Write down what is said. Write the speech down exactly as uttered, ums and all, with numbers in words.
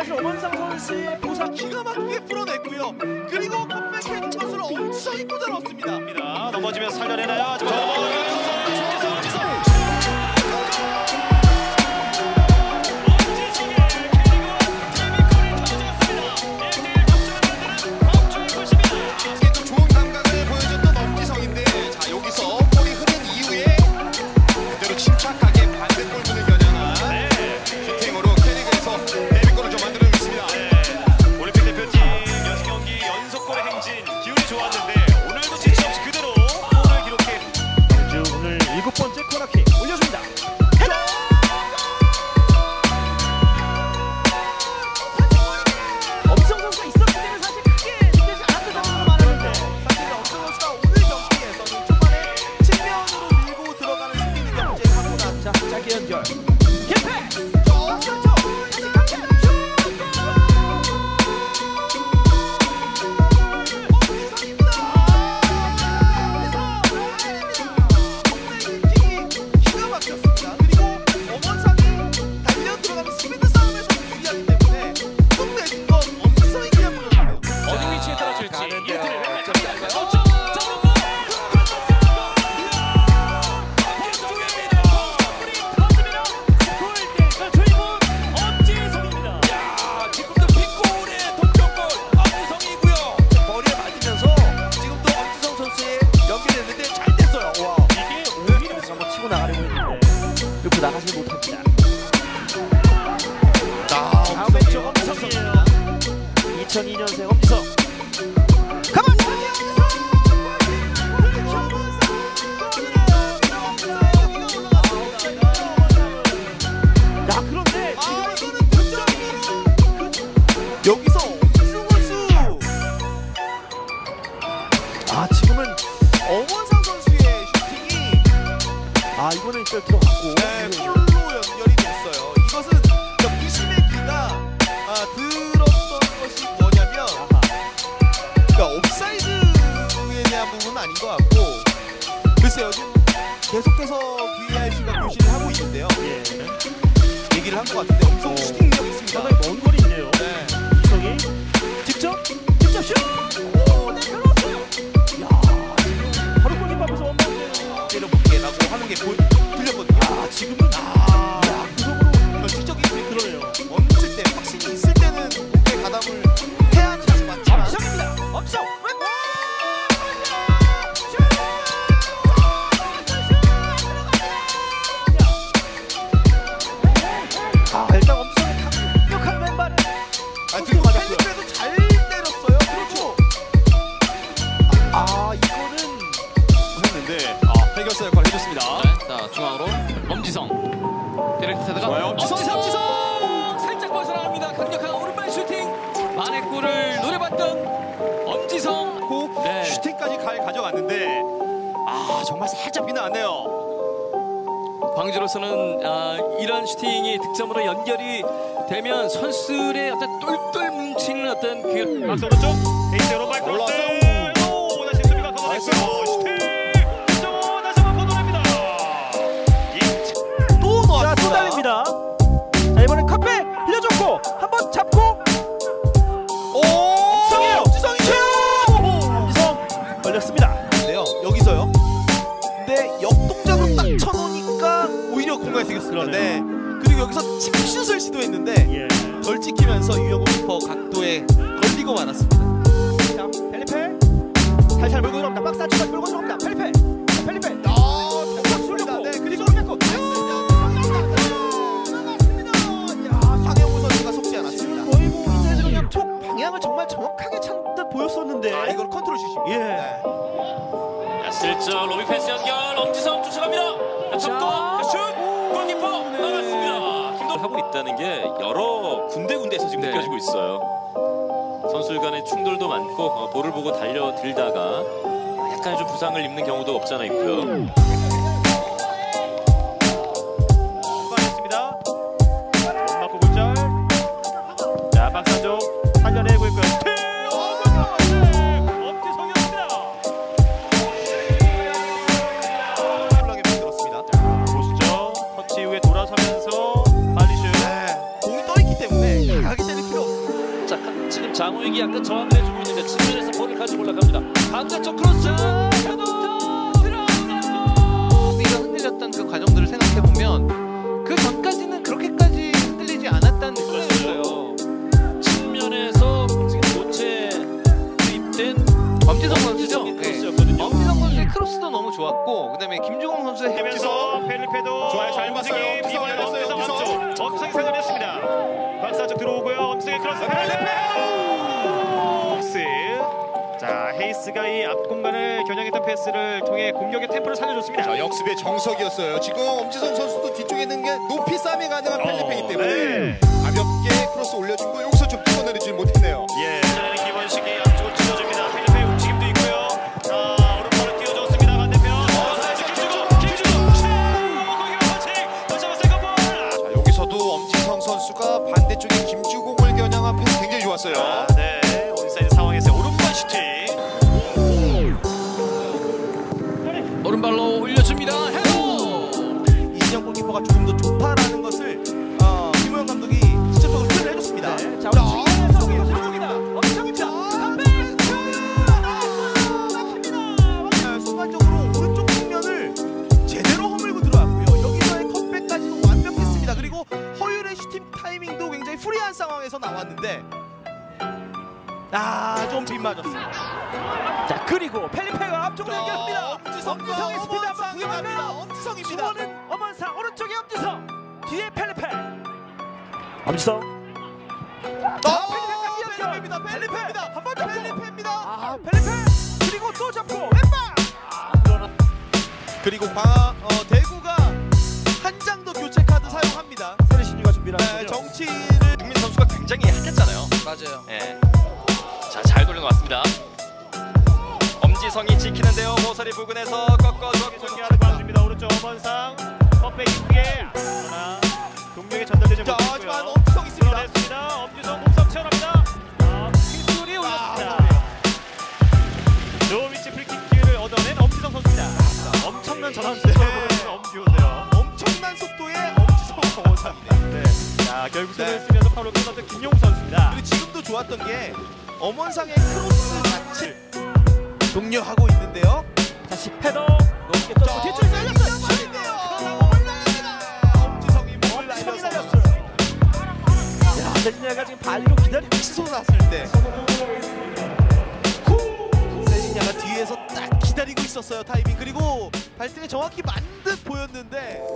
사실 엄원상 선수의 보상 기가 막히게 풀어냈고요. 그리고 컴백해준 것을 엄지성이 꽂아넣습니다. 넘어지면서 살려내나요? 일곱 번째 코너킥 올려줍니다. 엄지성 선수가 있었기 때문에 사실 크게 느껴지지 않았던 정도로 많았는데 사실 엄지성 선수가 오늘 경기에서는 초반에 측면으로 밀고 들어가는 스피드 경쟁하고 난 자, 짧게 연결 힙패스! 나가지 못합니다. 다음 왼쪽 엄지성이에요. 이천이 년생 엄지성. 가만! 야, 그런데 아, 이거는 득점으로 여기서 엄지성 선수. 아, 지금은 엄원상 선수의 슈팅이 아, 이거는 일단 들어갔고. 네, 골로 연결이 됐어요. 이것은 그러니까 무심의 귀가 아, 들었던 것이 뭐냐면, 그러니까 옵사이드에 대한 부분은 아닌 것 같고, 글쎄요, 지금 계속해서 브이아르씨가 교신을 하고 있는데요. 예. 얘기를 한 것 같은데 엄청 슈팅 능력이 있습니다. 상당히 먼 거리인데요. 네. 이성이 직접 직접 슛! 오, 네, 들어왔어요. 야, 바로 골키퍼 앞에서 원바운드 때려볼게라고 하는 게 보이, 들렸거든요. 아, 지금은 아, 야, 구석으로 변칙적인 그러네요. 멈출 때, 확신이 있을 때는 목에 가담을 해야 하는 것이 맞지만 엄지성입니다. 엄지성. 아, 일단 엄지성의 강력한 왼발을 아, 그리고 펠리페도 잘 때렸어요. 그렇죠. 아, 이거는 했는데 아, 해결사 역할을 해줬습니다. 네, 자, 중앙으로 엄지성. 디렉트 세드가 좋아요. 엄지성, 엄지성! 살짝 벗어나갑니다. 강력한 오른발 슈팅. 만의 골을 노려봤던 엄지성. 고 네. 슈팅까지 갈 가져갔는데 아, 정말 살짝 비나왔네요. 광주로서는 아, 이런 슈팅이 득점으로 연결이 되면 선수들의 어떤 똘똘 뭉치는 어떤 그 박스 오른쪽 에이스로 발 크로스. 오, 다시 수비가 걷어냈어요. 슈팅. 득점 다시 한번 걷어냅니다. 또 자, 넣었습니다. 또 달립니다. 자, 이번엔 컵백 흘려줬고 한번 잡고 오! 엄지성이에요. 엄지성이죠! 엄지성 걸렸습니다. 네요. 여기서요. 근데 역동작으로 딱 쳐놓으니까 오히려 공간이 생겼습니다. 네. 그리고 여기서 칩슛을 시도했는데 예. 덜 찍히면서 유영호 키퍼 각도에 걸리고 말았습니다. 자, 펠리페 살살 몰고 들어옵니다. 박스 안쪽까지 몰고 들어옵니다. 펠리페, 자, 펠리페. 아, 쏠렸고, 네, 그리고 쏠렸고. 황영우 선수가 속지 않았습니다. 거의 뭐 이제 그냥 촉 방향을 정말 정확하게 찬 듯 보였었는데. 아, 이걸 컨트롤 슛입니다. 예. 네. 자, 슬쩍 로비 패스 연결. 엄지성 쫓아갑니다. 자, 접고 슛. 골키퍼 나갔습니다. 김도 하고 있다는 게 여러 군데군데에서 지금 네. 느껴지고 있어요. 선수들 간의 충돌도 많고 어, 볼을 보고 달려들다가 약간 좀 부상을 입는 경우도 없잖아 있고요. 출발했습니다. 못 맞고 골절. 자, 박스 안쪽 살려내고 있고요. 슈팅! 엄지성이었습니다. 훌륭하게 만들었습니다. 보시죠. 터치 이후에 돌아서면서 발리슛. 네. 공이 떠있기 때문에 강하게 때릴 필요 계속해서 저항을 해주고 있는데 측면에서 볼을 가지고 올라갑니다. 반대쪽 크로스. 우리가 흔들렸던 그 과정들을 생각해 보면 그 전까지는 그렇게까지 흔들리지 않았다는 느낌이었어요. 측면에서 지금 교체 투입된 엄지성 선수죠. 엄지성 네. 크로스였거든요. 엄지성 선수의 크로스도 너무 좋았고, 그다음에 김주공 선수의 되면서 펠리페도 좋아요, 잘 움직임, 봤어요. 엄지성 이번에 열렸어요, 엄지성 엄지성. 안쪽 엄지성이 살려냈습니다. 박사 쪽 들어오고요. 엄지성의 크로스 펠리페. 자, 헤이스가 이 앞 공간을 겨냥했던 패스를 통해 공격의 템포를 살려줬습니다. 자, 역습의 정석이었어요. 지금 엄지성 선수도 뒤쪽에 있는 게 높이 싸움이 가능한 어, 펠리페이기 때문에 네. 가볍게 크로스 올려준 거 여기서 좀 뚫어내리지 못했네요. 예, 전에는 김원식이 앞쪽을 찔러줍니다. 필리페의 움직임도 있고요. 자, 오른발을 띄워줬습니다. 반대편. 어, 다시 김주공, 김주공. 슈! 거기 원칙. 다시 한번 세컨볼. 자, 여기서도 엄지성 선수가 반대쪽에 김주공을 겨냥한 패스 굉장히 좋았어요. 아, 네. 온사이드 상황에서 오른발 슈팅. 오른발로 올려줍니다. 헤더. 이진영 골키퍼가 조금 더 좋다라는 것을 어, 김호영 감독이 직접적으로 표현을 해줬습니다. 네, 자, 우측에서 김호영입니다. 엄청입니다. 담배! 막힙니다. 순간적으로 오른쪽 측면을 제대로 허물고 들어왔고요. 여기서의 컷백까지도 완벽했습니다. 그리고 허율의 슈팅 타이밍도 굉장히 프리한 상황에서 나왔는데 아, 좀 빗맞았습니다. 자, 그리고 펠리페가 앞쪽으로 연결합니다. 엄지성, 엄지성의 스피드 한번 구경합니다. 엄지성입니다. 수원은 엄원상, 오른쪽에 엄지성, 뒤에 펠리페. 엄지성. 아, 펠리페까지 연결입니다. 펠리페입니다. 한 번 더. 펠리페입니다. 아, 펠리페. 그리고 또 잡고 왼발. 아, 그러나. 그리고 광 어, 대구가 한 장 더 교체 카드 사용합니다. 세르시뉴가 준비를 하는군요. 네, 정치를 국민 선수가 굉장히 약했잖아요. 맞아요. 예. 자, 잘 돌려놓았습니다. 엄지성이 지키는데요. 모서리 부근에서 꺾어주었고 전개하는 봐줍니다. 오른쪽 엄원상. 컵백 이후에 그러나 동료에게 전달되지 자, 하지만 못했고요. 엄지성 있습니다. 끌어냈습니다. 엄지성 몸싸움 치열합니다. 아, 킥술이 올렸습니다. 노위치 프리킥 기회를 얻어낸 엄지성 선수입니다. 엄청난 전환 속도를 보여주는 엄지호인데요. 엄청난 속도의 엄지성 엄원상이네. 네. 자, 결국 손을 쓰면서 파울을 끊었던 김용우 선수입니다. 그리고 지금도 좋았던 게 엄원상의 크로스 자체 독려하고 있는데요. 다시 패더 높게 떠서 뒤쪽에 날렸어요. 엄지성이 몸을 날렸어요. 야, 세진야가 지금 발로 기다리고 치솟았을 때 세진야가 뒤에서 딱 기다리고 있었어요. 타이밍. 그리고 발등에 정확히 만 듯 보였는데